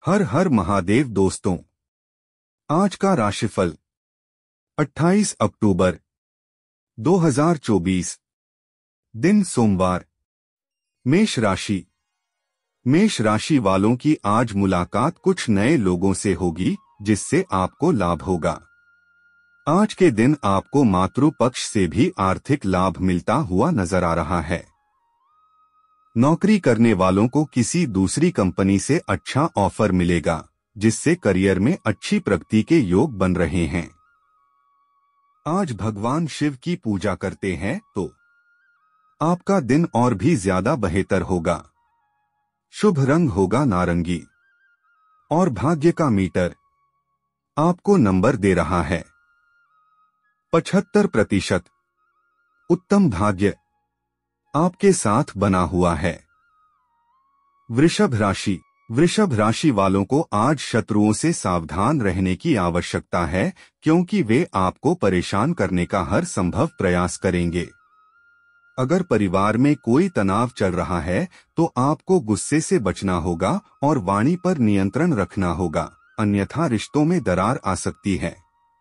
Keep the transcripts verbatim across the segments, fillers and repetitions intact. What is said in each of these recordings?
हर हर महादेव दोस्तों, आज का राशिफल अट्ठाईस अक्टूबर दो हज़ार चौबीस, दिन सोमवार। मेष राशि। मेष राशि वालों की आज मुलाकात कुछ नए लोगों से होगी, जिससे आपको लाभ होगा। आज के दिन आपको मातृ पक्ष से भी आर्थिक लाभ मिलता हुआ नजर आ रहा है। नौकरी करने वालों को किसी दूसरी कंपनी से अच्छा ऑफर मिलेगा, जिससे करियर में अच्छी प्रगति के योग बन रहे हैं। आज भगवान शिव की पूजा करते हैं तो आपका दिन और भी ज्यादा बेहतर होगा। शुभ रंग होगा नारंगी और भाग्य का मीटर आपको नंबर दे रहा है पचहत्तर प्रतिशत। उत्तम भाग्य आपके साथ बना हुआ है। वृषभ राशि। वृषभ राशि वालों को आज शत्रुओं से सावधान रहने की आवश्यकता है, क्योंकि वे आपको परेशान करने का हर संभव प्रयास करेंगे। अगर परिवार में कोई तनाव चल रहा है तो आपको गुस्से से बचना होगा और वाणी पर नियंत्रण रखना होगा, अन्यथा रिश्तों में दरार आ सकती है।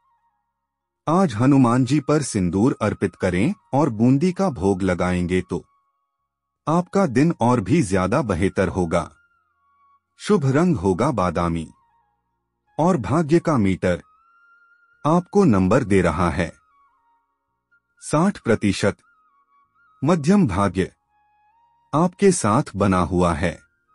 आज हनुमान जी पर सिंदूर अर्पित करें और बूंदी का भोग लगाएंगे तो आपका दिन और भी ज्यादा बेहतर होगा। शुभ रंग होगा बादामी और भाग्य का मीटर आपको नंबर दे रहा है साठ प्रतिशत। मध्यम भाग्य आपके साथ बना हुआ है।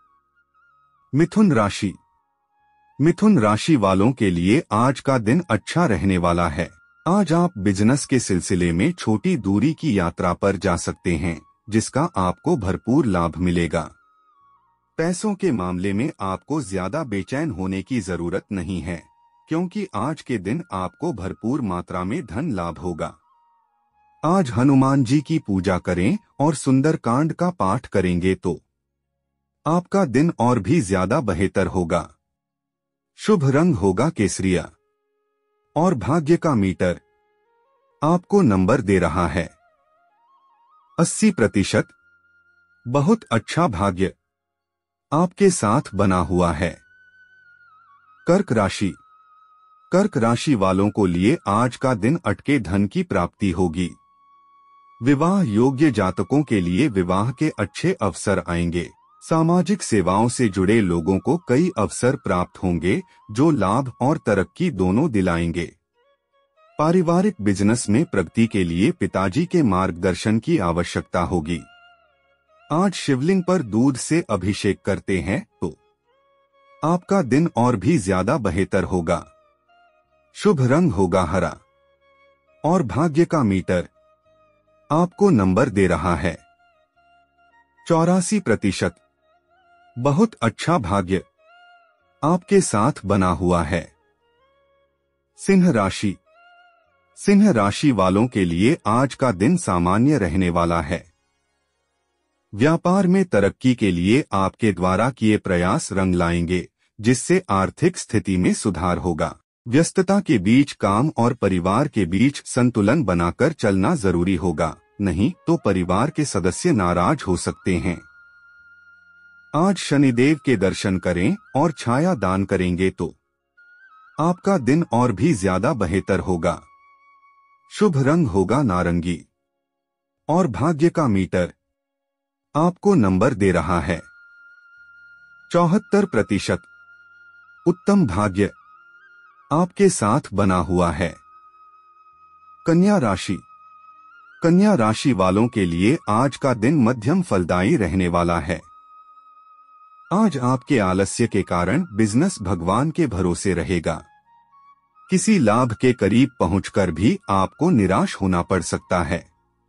मिथुन राशि। मिथुन राशि वालों के लिए आज का दिन अच्छा रहने वाला है। आज आप बिजनेस के सिलसिले में छोटी दूरी की यात्रा पर जा सकते हैं, जिसका आपको भरपूर लाभ मिलेगा। पैसों के मामले में आपको ज्यादा बेचैन होने की जरूरत नहीं है, क्योंकि आज के दिन आपको भरपूर मात्रा में धन लाभ होगा। आज हनुमान जी की पूजा करें और सुंदरकांड का पाठ करेंगे तो आपका दिन और भी ज्यादा बेहतर होगा। शुभ रंग होगा केसरिया और भाग्य का मीटर आपको नंबर दे रहा है अस्सी प्रतिशत। बहुत अच्छा भाग्य आपके साथ बना हुआ है। कर्क राशि। कर्क राशि वालों को लिए आज का दिन अटके धन की प्राप्ति होगी। विवाह योग्य जातकों के लिए विवाह के अच्छे अवसर आएंगे। सामाजिक सेवाओं से जुड़े लोगों को कई अवसर प्राप्त होंगे, जो लाभ और तरक्की दोनों दिलाएंगे। पारिवारिक बिजनेस में प्रगति के लिए पिताजी के मार्गदर्शन की आवश्यकता होगी। आज शिवलिंग पर दूध से अभिषेक करते हैं तो आपका दिन और भी ज्यादा बेहतर होगा। शुभ रंग होगा हरा और भाग्य का मीटर आपको नंबर दे रहा है चौरासी प्रतिशत। बहुत अच्छा भाग्य आपके साथ बना हुआ है। सिंह राशि। सिंह राशि वालों के लिए आज का दिन सामान्य रहने वाला है। व्यापार में तरक्की के लिए आपके द्वारा किए प्रयास रंग लाएंगे, जिससे आर्थिक स्थिति में सुधार होगा। व्यस्तता के बीच काम और परिवार के बीच संतुलन बनाकर चलना जरूरी होगा, नहीं तो परिवार के सदस्य नाराज हो सकते हैं। आज शनिदेव के दर्शन करें और छाया दान करेंगे तो आपका दिन और भी ज्यादा बेहतर होगा। शुभ रंग होगा नारंगी और भाग्य का मीटर आपको नंबर दे रहा है चौहत्तर प्रतिशत। उत्तम भाग्य आपके साथ बना हुआ है। कन्या राशि। कन्या राशि वालों के लिए आज का दिन मध्यम फलदायी रहने वाला है। आज आपके आलस्य के कारण बिजनेस भगवान के भरोसे रहेगा। किसी लाभ के करीब पहुंचकर भी आपको निराश होना पड़ सकता है।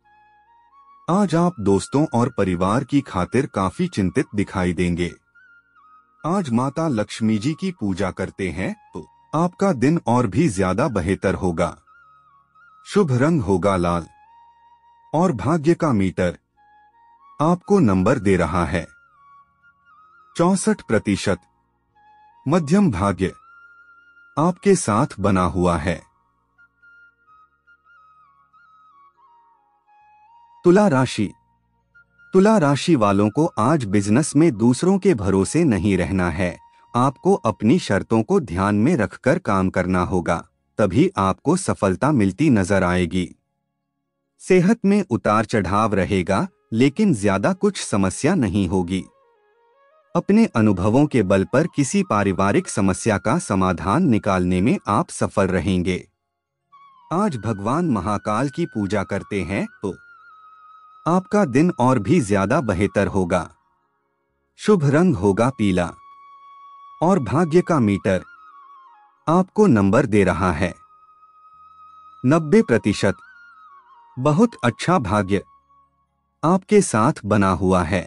आज आप दोस्तों और परिवार की खातिर काफी चिंतित दिखाई देंगे। आज माता लक्ष्मी जी की पूजा करते हैं तो आपका दिन और भी ज्यादा बेहतर होगा। शुभ रंग होगा लाल और भाग्य का मीटर आपको नंबर दे रहा है चौसठ प्रतिशत। मध्यम भाग्य आपके साथ बना हुआ है। तुला राशि। तुला राशि वालों को आज बिजनेस में दूसरों के भरोसे नहीं रहना है। आपको अपनी शर्तों को ध्यान में रखकर काम करना होगा, तभी आपको सफलता मिलती नजर आएगी। सेहत में उतार चढ़ाव रहेगा, लेकिन ज्यादा कुछ समस्या नहीं होगी। अपने अनुभवों के बल पर किसी पारिवारिक समस्या का समाधान निकालने में आप सफल रहेंगे। आज भगवान महाकाल की पूजा करते हैं तो आपका दिन और भी ज्यादा बेहतर होगा। शुभ रंग होगा पीला और भाग्य का मीटर आपको नंबर दे रहा है नब्बे प्रतिशत। बहुत अच्छा भाग्य आपके साथ बना हुआ है।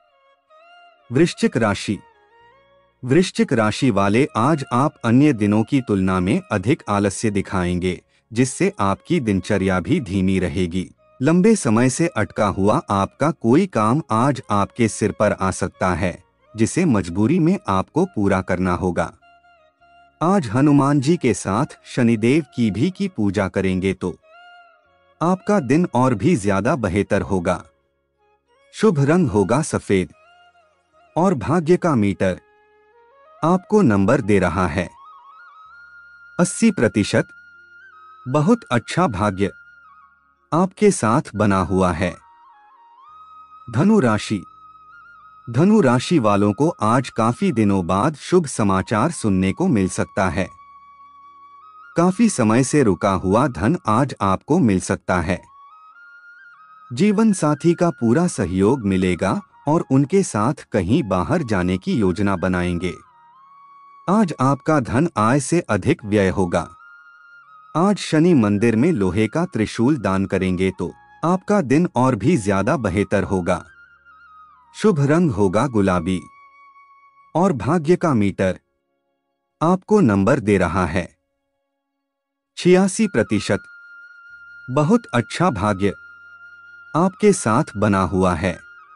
वृश्चिक राशि। वृश्चिक राशि वाले आज आप अन्य दिनों की तुलना में अधिक आलस्य दिखाएंगे, जिससे आपकी दिनचर्या भी धीमी रहेगी। लंबे समय से अटका हुआ आपका कोई काम आज आपके सिर पर आ सकता है, जिसे मजबूरी में आपको पूरा करना होगा। आज हनुमान जी के साथ शनिदेव की भी की पूजा करेंगे तो आपका दिन और भी ज्यादा बेहतर होगा। शुभ रंग होगा सफेद और भाग्य का मीटर आपको नंबर दे रहा है अस्सी प्रतिशत। बहुत अच्छा भाग्य आपके साथ बना हुआ है। धनु राशि। धनु राशि वालों को आज काफी दिनों बाद शुभ समाचार सुनने को मिल सकता है। काफी समय से रुका हुआ धन आज आपको मिल सकता है। जीवन साथी का पूरा सहयोग मिलेगा और उनके साथ कहीं बाहर जाने की योजना बनाएंगे। आज आपका धन आय से अधिक व्यय होगा। आज शनि मंदिर में लोहे का त्रिशूल दान करेंगे तो आपका दिन और भी ज्यादा बेहतर होगा। शुभ रंग होगा गुलाबी और भाग्य का मीटर आपको नंबर दे रहा है छियासी प्रतिशत। बहुत अच्छा भाग्य आपके साथ बना हुआ है।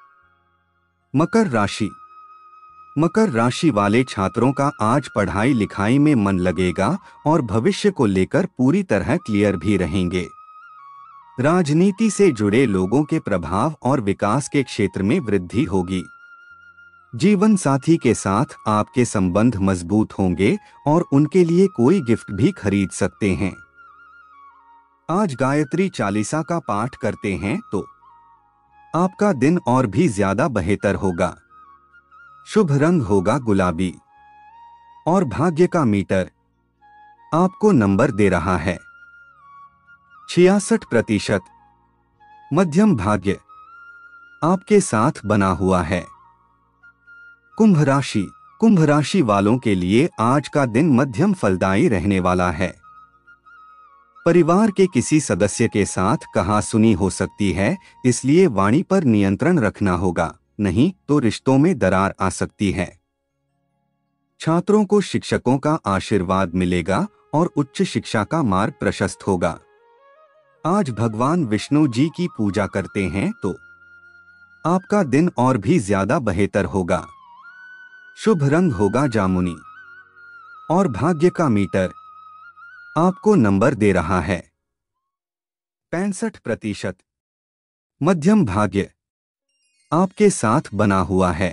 मकर राशि। मकर राशि वाले छात्रों का आज पढ़ाई लिखाई में मन लगेगा और भविष्य को लेकर पूरी तरह क्लियर भी रहेंगे। राजनीति से जुड़े लोगों के प्रभाव और विकास के क्षेत्र में वृद्धि होगी। जीवन साथी के साथ आपके संबंध मजबूत होंगे और उनके लिए कोई गिफ्ट भी खरीद सकते हैं। आज गायत्री चालीसा का पाठ करते हैं तो आपका दिन और भी ज्यादा बेहतर होगा। शुभ रंग होगा गुलाबी और भाग्य का मीटर आपको नंबर दे रहा है छियासठ प्रतिशत। मध्यम भाग्य आपके साथ बना हुआ है। कुंभ राशि। कुंभ राशि वालों के लिए आज का दिन मध्यम फलदायी रहने वाला है। परिवार के किसी सदस्य के साथ कहासुनी हो सकती है, इसलिए वाणी पर नियंत्रण रखना होगा, नहीं तो रिश्तों में दरार आ सकती है। छात्रों को शिक्षकों का आशीर्वाद मिलेगा और उच्च शिक्षा का मार्ग प्रशस्त होगा। आज भगवान विष्णु जी की पूजा करते हैं तो आपका दिन और भी ज्यादा बेहतर होगा। शुभ रंग होगा जामुनी और भाग्य का मीटर आपको नंबर दे रहा है पैंसठ प्रतिशत। मध्यम भाग्य आपके साथ बना हुआ है।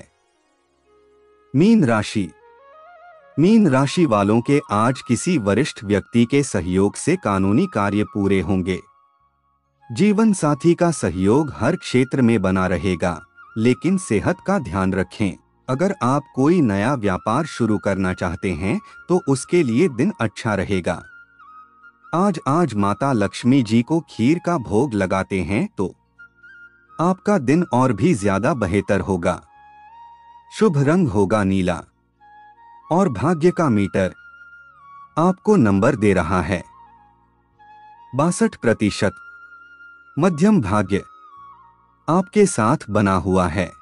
मीन राशि। मीन राशि वालों के आज किसी वरिष्ठ व्यक्ति के सहयोग से कानूनी कार्य पूरे होंगे। जीवन साथी का सहयोग हर क्षेत्र में बना रहेगा, लेकिन सेहत का ध्यान रखें। अगर आप कोई नया व्यापार शुरू करना चाहते हैं तो उसके लिए दिन अच्छा रहेगा। आज आज माता लक्ष्मी जी को खीर का भोग लगाते हैं तो आपका दिन और भी ज्यादा बेहतर होगा। शुभ रंग होगा नीला और भाग्य का मीटर आपको नंबर दे रहा है बासठ प्रतिशत। मध्यम भाग्य आपके साथ बना हुआ है।